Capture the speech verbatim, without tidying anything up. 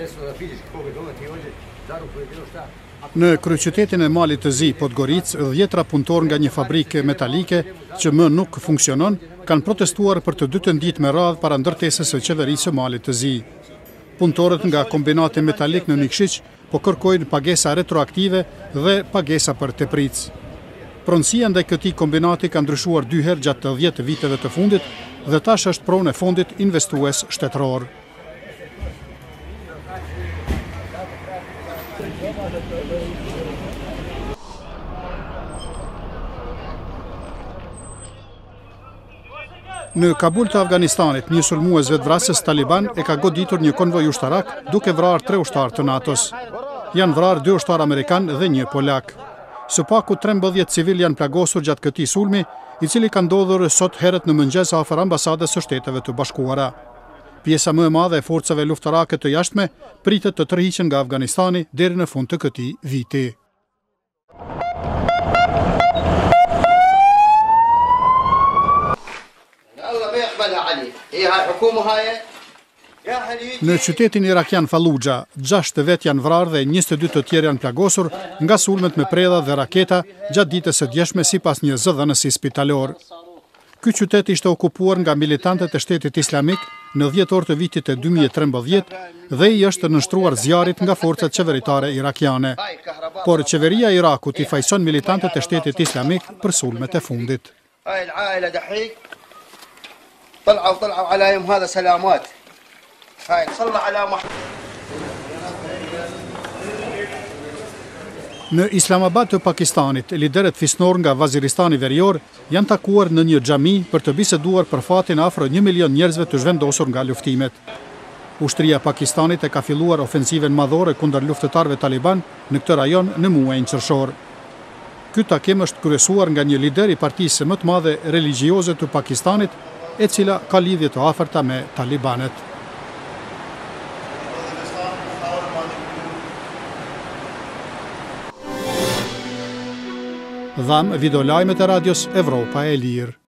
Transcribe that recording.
Në kryeqytetin e Malit të Zi, Podgoricë, dhjetra punëtor nga një fabrikë metalike që më nuk funksionon, kanë protestuar për të dytën ditë me radhë para ndërtesës së qeverisë së Malit të Zi. Punëtorët nga kombinati metalik në Nikšić po kërkojnë pagesa retroaktive dhe pagesa për tepric. Pronësia ndaj këtij kombinati ka ndryshuar dy herë gjatë të dhjetë viteve të fundit dhe tash është pronë e fondit investues shtetëror. Në Kabul të Afganistanit, një sulmues vetvrasës Taliban e ka goditur një konvoj ushtarak duke vrarë tre ushtarë të NATO-s. Janë vrarë dy ushtarë amerikan dhe një polak. Së paku trembëdhjetë civil janë plagosur gjatë këtij sulmi, i cili ka ndodhur sot herët në mëngjes afër ambasadës së Shteteve të Bashkuara. Pjesa më e madhe e forcave luftarake të jashtme pritet të tërhiqen nga Afganistani deri në fund të këtij viti. Në qytetin irakian Falluxha, gjashtë vet janë vrarë dhe njëzet e dy të tjerë janë plagosur nga sulmet me predha dhe raketa gjatë ditës së djeshme sipas një zëdhënësi spitalor. Ky qytet ishte okupuar nga militantët e Shtetit Islamik në dhjetë orë të vitit e dy mijë e trembëdhjetë dhe i është nënshtruar zjarrit nga forcat qeveritare irakiane. Por qeveria e Irakut i fajson militantët e Shtetit Islamik për sulmet e fundit. طلعوا طلعوا عليهم هذا سلامات هاي صلى على محمد. Në Islamabad të Pakistanit, liderët fisnor nga Vaziristani Verior janë takuar në një xhami për të biseduar për fatin afro një milion njerëzve të zhvendosur nga luftimet. Ushtria e Pakistanit e ka filluar ofensiven madhore kundër luftëtarëve taliban në këtë rajon në muajin qershor. Ky takim është kryesuar nga një lider i partisë më të madhe religjioze të Pakistanit, e cila ka lidhje të afërta me talibanet. Dham videolajmet e radios Evropa e Lirë.